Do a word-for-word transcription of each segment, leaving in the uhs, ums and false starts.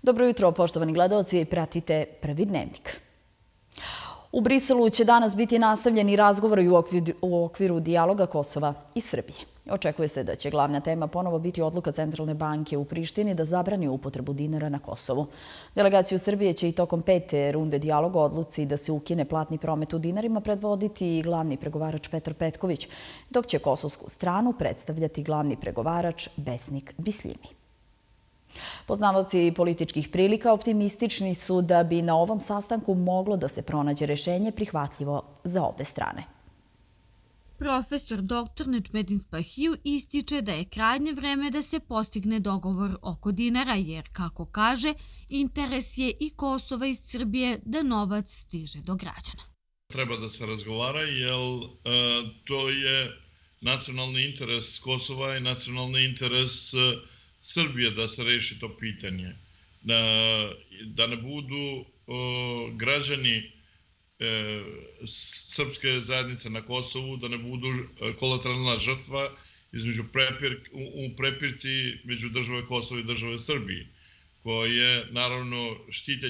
Dobro jutro, poštovani gledalci, pratite Prvi dnevnik. U Briselu će danas biti nastavljeni razgovori u okviru dijaloga Kosova i Srbije. Očekuje se da će glavna tema ponovo biti odluka Centralne banke u Prištini da zabrani upotrebu dinara na Kosovu. Delegaciju Srbije će i tokom pete runde dijaloga odluci da se ukine platni promet u dinarima predvoditi i glavni pregovarač Petar Petković, dok će kosovsku stranu predstavljati glavni pregovarač Besnik Bisljimi. Poznavaoci političkih prilika optimistični su da bi na ovom sastanku moglo da se pronađe rešenje prihvatljivo za obe strane. Profesor doktor Nedžmedin Spahiju ističe da je krajnje vreme da se postigne dogovor oko dinara, jer, kako kaže, interes je i Kosova i Srbije da novac stiže do građana. Treba da se razgovara, jer to je nacionalni interes Kosova i nacionalni interes Srbije da se reši to pitanje. Da ne budu građani srpske zajednice na Kosovu, da ne budu kolateralna žrtva u prepirci među države Kosova i države Srbije, koje naravno štite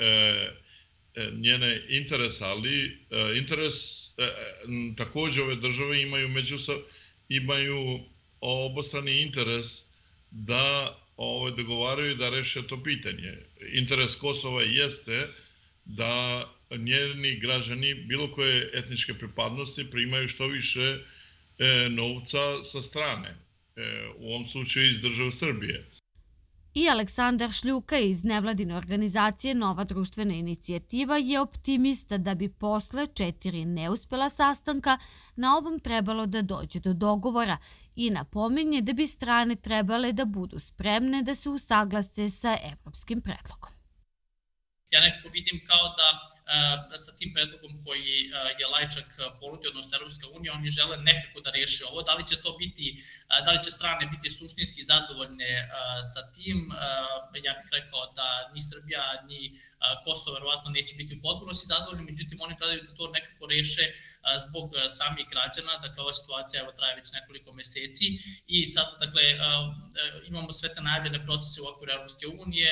njene interese, ali interes takođe ove države imaju međusobno, imaju obostrani interes da dogovaraju i da reše to pitanje. Interes Kosova jeste da njeni građani bilo koje etničke pripadnosti primaju što više novca sa strane, u ovom slučaju iz države Srbije. I Aleksandar Šljuka iz nevladine organizacije Nova društvena inicijativa je optimista da bi posle četiri neuspela sastanka na ovom trebalo da dođe do dogovora i napominje da bi strane trebale da budu spremne da se usaglase sa evropskim predlogom. Ja nekako vidim kao da sa tim predlogom koji je Lajčak ponudio, odnosno Evropska unija, oni žele nekako da reše ovo. Da li će to biti, da li će strane biti suštinski zadovoljne sa tim? Ja bih rekao da ni Srbija, ni Kosovo verovatno neće biti u potpunosti zadovoljni, međutim oni gledaju da to nekako reše zbog samih građana. Dakle, ova situacija evo traje već nekoliko meseci i sad, dakle, imamo sve te najavljene procese u okviru Evropske unije,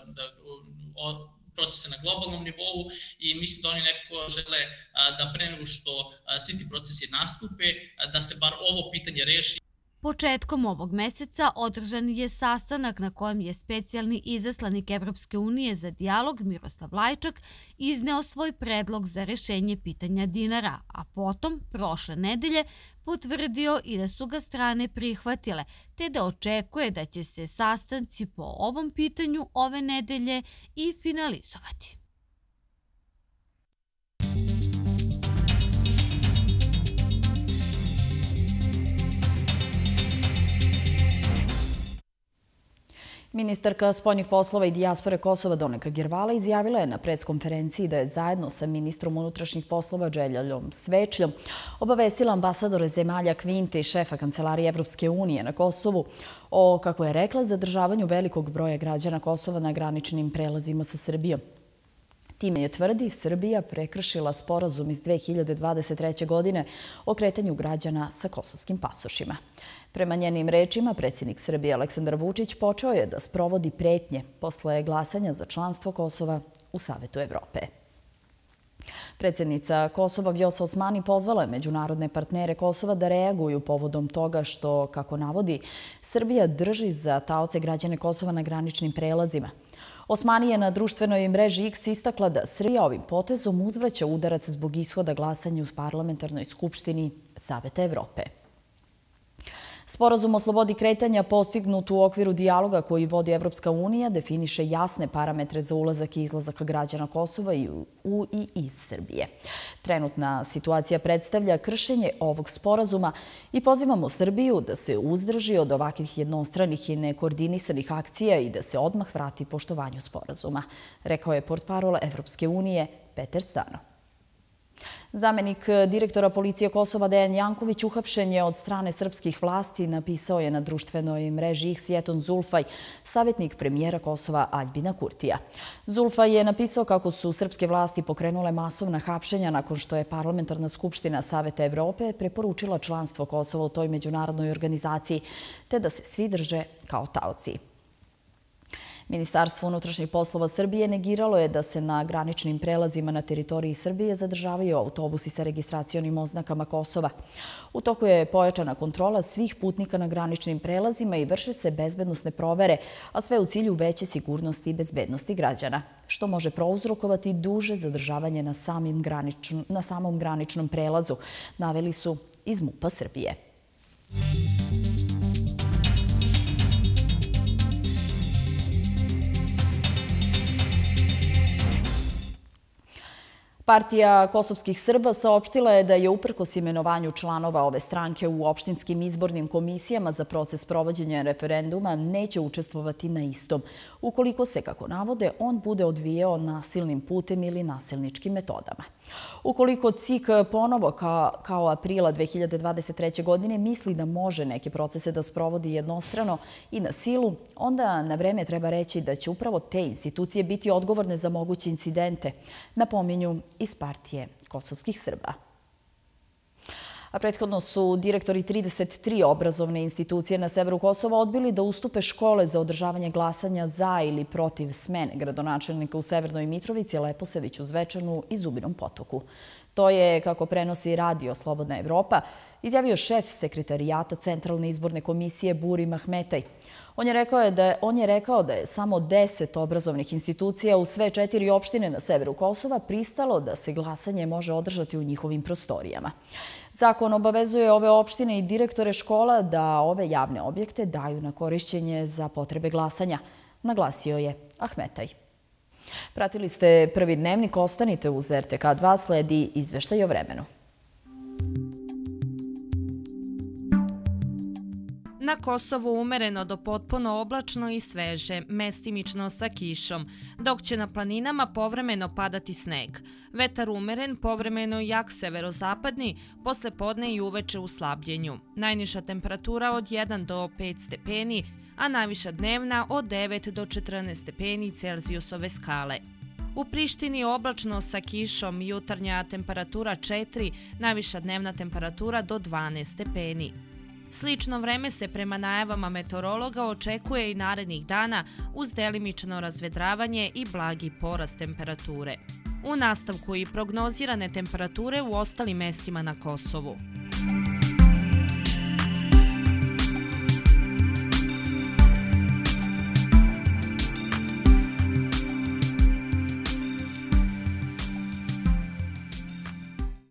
procese na globalnom nivou i mislim da oni nekako žele da pre nego što svi ti procesi nastupe, da se bar ovo pitanje reši. Početkom ovog meseca održan je sastanak na kojem je specijalni izaslanik Evropske unije za dijalog Miroslav Lajčak izneo svoj predlog za rešenje pitanja dinara, a potom, prošle nedelje, potvrdio i da su ga strane prihvatile, te da očekuje da će se sastanci po ovom pitanju ove nedelje i finalizovati. Ministarka spoljnih poslova i dijaspore Kosova Doneka Girvala izjavila je na preskonferenciji da je zajedno sa ministrom unutrašnjih poslova Đeljaljom Svečljom obavestila ambasadore zemalja Kvinte i šefa Kancelarije Evropske unije na Kosovu o, kako je rekla, zadržavanju velikog broja građana Kosova na graničnim prelazima sa Srbijom. Time je, tvrdi, Srbija prekršila sporazum iz dve hiljade dvadeset treće. godine o kretanju građana sa kosovskim pasošima. Prema njenim rečima, predsjednik Srbije Aleksandar Vučić počeo je da sprovodi pretnje posle glasanja za članstvo Kosova u Savetu Evrope. Predsjednica Kosova Vjosa Osmani pozvala je međunarodne partnere Kosova da reaguju povodom toga što, kako navodi, Srbija drži za taoce građane Kosova na graničnim prelazima. Osmani je na društvenoj mreži X istakla da Srbija ovim potezom uzvraća udarac zbog ishoda glasanja u parlamentarnoj skupštini Saveta Evrope. Sporazum o slobodi kretanja postignut u okviru dijaloga koji vodi Evropska unija definiše jasne parametre za ulazak i izlazak građana Kosova i u i iz Srbije. Trenutna situacija predstavlja kršenje ovog sporazuma i pozivamo Srbiju da se uzdrži od ovakvih jednostranih i nekoordinisanih akcija i da se odmah vrati poštovanju sporazuma, rekao je portparol Evropske unije Peter Stano. Zamenik direktora policije Kosova Dejan Janković uhapšen je od strane srpskih vlasti, napisao je na društvenoj mreži X Jeton Zulfaj, savjetnik premijera Kosova Aljbina Kurtija. Zulfaj je napisao kako su srpske vlasti pokrenule masovna hapšenja nakon što je Parlamentarna skupština Saveta Evrope preporučila članstvo Kosova u toj međunarodnoj organizaciji, te da se svi drže kao taoci. Ministarstvo unutrašnjih poslova Srbije negiralo je da se na graničnim prelazima na teritoriji Srbije zadržavaju autobusi sa registracionim oznakama Kosova. U toku je pojačana kontrola svih putnika na graničnim prelazima i vrše se bezbednosne provere, a sve u cilju veće sigurnosti i bezbednosti građana, što može prouzrokovati duže zadržavanje na, samim graničn, na samom graničnom prelazu, naveli su iz MUP-a Srbije. Partija kosovskih Srba saopštila je da je uprkos imenovanju članova ove stranke u opštinskim izbornim komisijama za proces provođenja referenduma neće učestvovati na istom, ukoliko se, kako navode, on bude odvijao nasilnim putem ili nasilničkim metodama. Ukoliko C I K ponovo kao, kao aprila dve hiljade dvadeset treće. godine misli da može neke procese da sprovodi jednostrano i na silu, onda na vreme treba reći da će upravo te institucije biti odgovorne za moguće incidente, napominju iz partije kosovskih Srba. A prethodno su direktori trideset tri obrazovne institucije na severu Kosova odbili da ustupe škole za održavanje glasanja za ili protiv smene gradonačelnika u Severnoj Mitrovici, Leposaviću, Zvečanu i Zubinom Potoku. To je, kako prenosi radio Slobodna Evropa, izjavio šef sekretarijata Centralne izborne komisije Burim Ahmetaj. On je rekao da, on je rekao da je samo deset obrazovnih institucija u sve četiri opštine na severu Kosova pristalo da se glasanje može održati u njihovim prostorijama. Zakon obavezuje ove opštine i direktore škola da ove javne objekte daju na korišćenje za potrebe glasanja, naglasio je Ahmetaj. Pratili ste Prvi dnevnik, ostanite uz R T K dva, sledi izveštaj o vremenu. Na Kosovu umereno do potpuno oblačno i sveže, mestimično sa kišom, dok će na planinama povremeno padati sneg. Vetar umeren, povremeno jak severozapadni, posle podne i uveče u slabljenju. Najniža temperatura od jedan do pet stepeni, a najviša dnevna od devet do četrnaest stepeni Celzijusove skale. U Prištini oblačno sa kišom, jutarnja temperatura četiri, najviša dnevna temperatura do dvanaest stepeni. Slično vreme se prema najavama meteorologa očekuje i narednih dana uz delimično razvedravanje i blagi porast temperature. U nastavku i prognozirane temperature u ostalim mestima na Kosovu.